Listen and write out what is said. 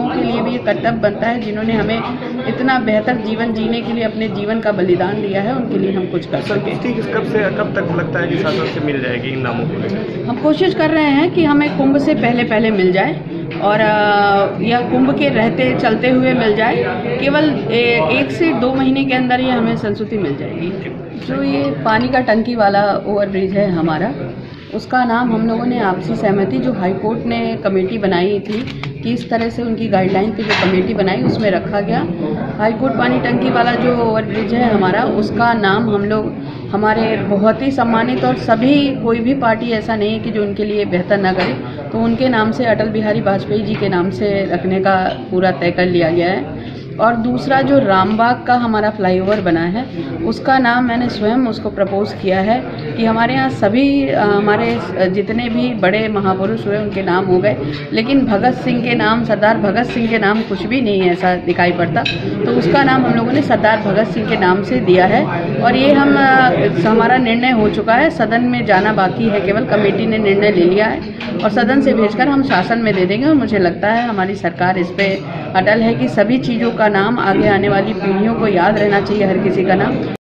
के लिए भी ये कर्तव्य बनता है, जिन्होंने हमें इतना बेहतर जीवन जीने के लिए अपने जीवन का बलिदान दिया है, उनके लिए हम कुछ कर सकें। कब तक लगता है कि शासन से मिल जाएगी इन नामों को? हम कोशिश कर रहे हैं कि हमें कुंभ से पहले मिल जाए, और यह कुंभ के रहते चलते हुए मिल जाए। केवल 1 से 2 महीने के अंदर ये हमें संस्तुति मिल जाएगी। जो ये पानी का टंकी वाला ओवरब्रिज है हमारा, उसका नाम हम लोगों ने आपसी सहमति, जो हाई कोर्ट ने कमेटी बनाई थी कि इस तरह से उनकी गाइडलाइन पे जो कमेटी बनाई उसमें रखा गया। हाई कोर्ट पानी टंकी वाला जो ओवरब्रिज है हमारा, उसका नाम हम लोग हमारे बहुत ही सम्मानित, और सभी कोई भी पार्टी ऐसा नहीं है कि जो उनके लिए बेहतर ना करे, तो उनके नाम से, अटल बिहारी वाजपेयी जी के नाम से रखने का पूरा तय कर लिया गया है। और दूसरा जो रामबाग का हमारा फ्लाईओवर बना है, उसका नाम मैंने स्वयं उसको प्रपोज किया है कि हमारे यहाँ सभी हमारे जितने भी बड़े महापुरुष हुए उनके नाम हो गए, लेकिन भगत सिंह के नाम, सरदार भगत सिंह के नाम कुछ भी नहीं है ऐसा दिखाई पड़ता, तो उसका नाम हम लोगों ने सरदार भगत सिंह के नाम से दिया है। और ये हमारा निर्णय हो चुका है, सदन में जाना बाकी है, केवल कमेटी ने निर्णय ले लिया है और सदन से भेजकर हम शासन में दे देंगे। और मुझे लगता है हमारी सरकार इस पे अटल है कि सभी चीज़ों का नाम आगे आने वाली पीढ़ियों को याद रहना चाहिए, हर किसी का नाम।